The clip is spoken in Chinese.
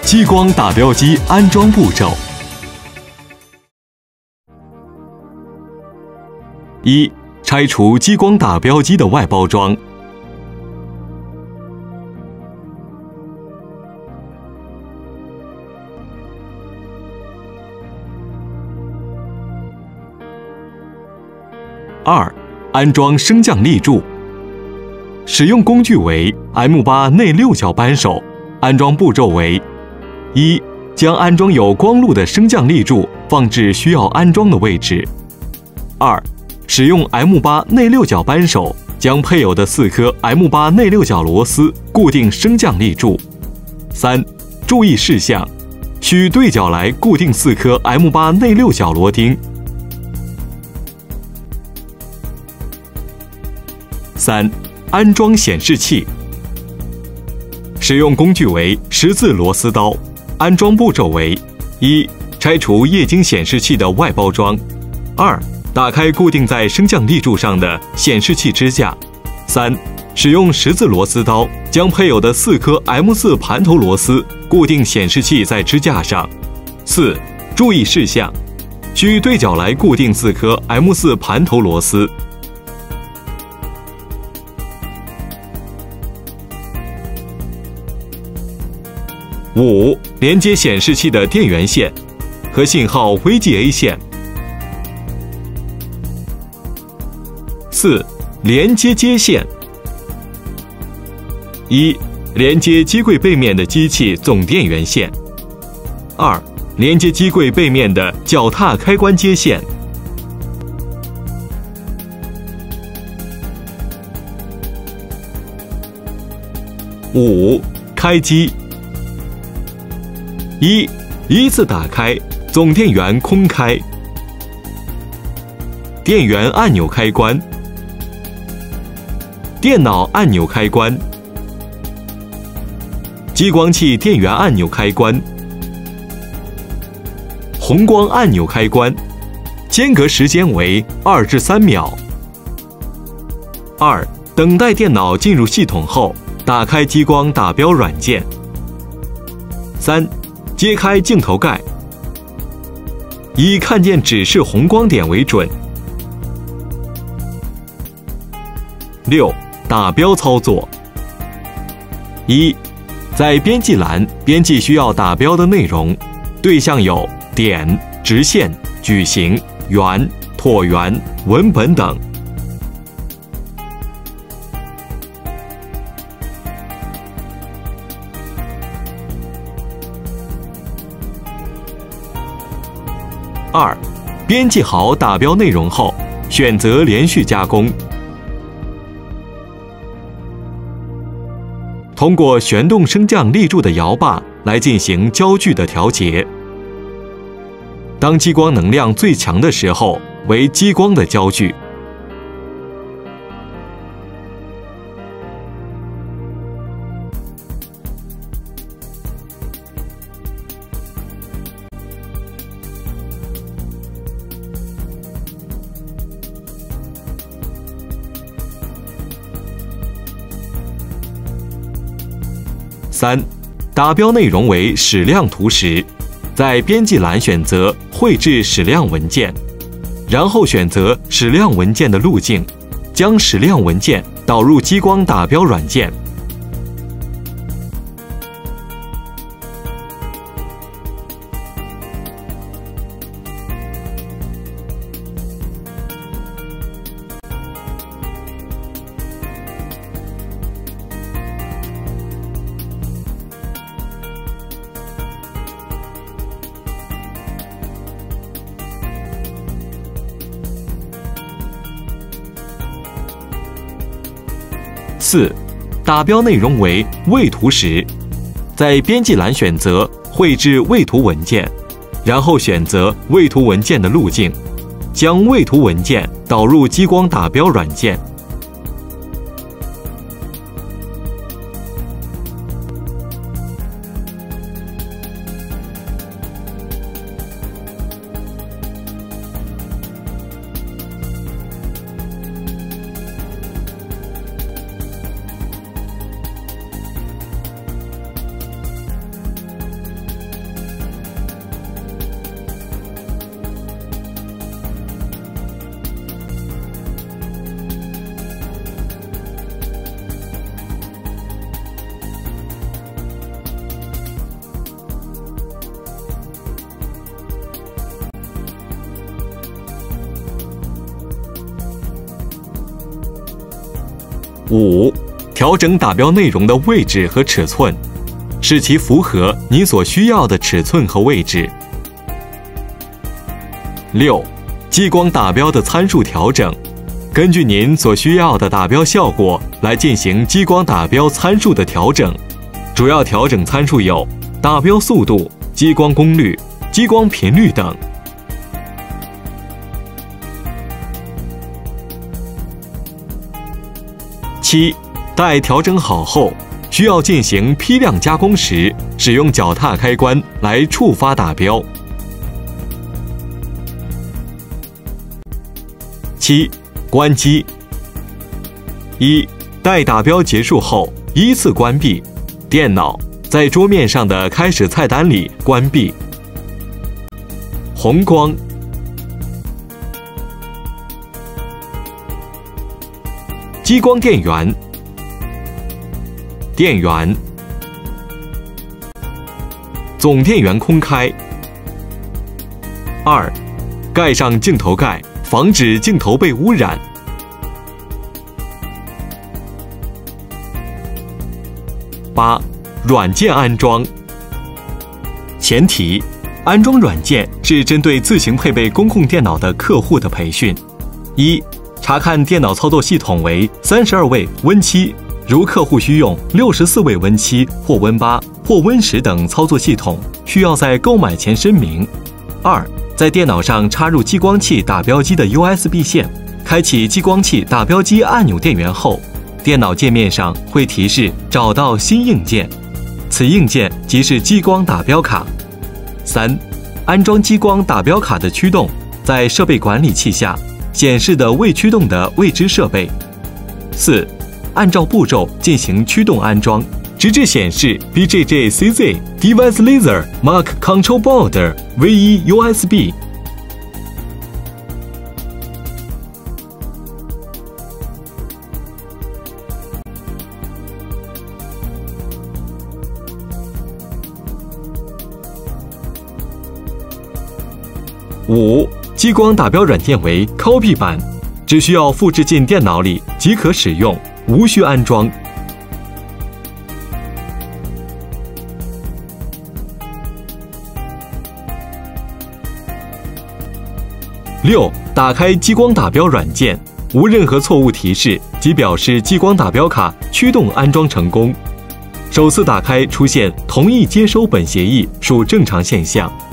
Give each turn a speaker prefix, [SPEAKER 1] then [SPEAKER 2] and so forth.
[SPEAKER 1] 激光打标机安装步骤。1、拆除激光打标机的外包装。2、安装升降立柱。使用工具为 M8 内六角扳手。安装步骤为：1、将安装有光路的升降立柱放置需要安装的位置。2、使用 M8 内六角扳手将配有的4颗 M8 内六角螺丝固定升降立柱。3、注意事项：需对角来固定4颗 M8 内六角螺钉。3、安装显示器。使用工具为十字螺丝刀。安装步骤为：1、拆除液晶显示器的外包装。2、打开固定在升降立柱上的显示器支架。3、使用十字螺丝刀将配有的4颗 M4 盘头螺丝固定显示器在支架上。4、注意事项：需对角来固定4颗 M4 盘头螺丝。5、连接显示器的电源线和信号 VGA 线。4、连接接线。1、连接机柜背面的机器总电源线。2、连接机柜背面的脚踏开关接线。5、开机。1、依次打开，总电源空开，电源按钮开关，电脑按钮开关，激光器电源按钮开关，红光按钮开关，间隔时间为2至3秒。2、等待电脑进入系统后，打开激光打标软件。3、揭开镜头盖，以看见指示红光点为准。6、打标操作。1、在编辑栏编辑需要打标的内容，对象有点、直线、矩形、圆、椭圆、文本等。2、编辑好打标内容后，选择连续加工。通过旋动升降立柱的摇把来进行焦距的调节。当激光能量最强的时候，为激光的焦距。3、打标内容为矢量图时，在编辑栏选择绘制矢量文件，然后选择矢量文件的路径，将矢量文件导入激光打标软件。4、打标内容为位图时，在编辑栏选择绘制位图文件，然后选择位图文件的路径，将位图文件导入激光打标软件。 5、调整打标内容的位置和尺寸，使其符合你所需要的尺寸和位置。6、激光打标的参数调整，根据您所需要的打标效果来进行激光打标参数的调整。主要调整参数有打标速度、激光功率、激光频率等。7、待调整好后，需要进行批量加工时，使用脚踏开关来触发打标。7、关机。1、待打标结束后，依次关闭。电脑在桌面上的开始菜单里关闭。红光。激光电源。电源。总电源空开。2、盖上镜头盖，防止镜头被污染。8、软件安装。前提：安装软件是针对自行配备公控电脑的客户的培训。1、查看电脑操作系统为32位Win7，如客户需用64位Win7或Win8或Win10等操作系统，需要在购买前声明。2、在电脑上插入激光器打标机的 USB 线，开启激光器打标机按钮电源后，电脑界面上会提示找到新硬件，此硬件即是激光打标卡。3、安装激光打标卡的驱动在设备管理器下显示的未驱动的未知设备。4、按照步骤进行驱动安装，直至显示 BJJ-CZ Device Laser Mark Control Board V1 USB。5、激光打标软件为 Copy 版，只需要复制进电脑里即可使用，无需安装。6、打开激光打标软件，无任何错误提示，即表示激光打标卡驱动安装成功。首次打开出现同意接收本协议属正常现象。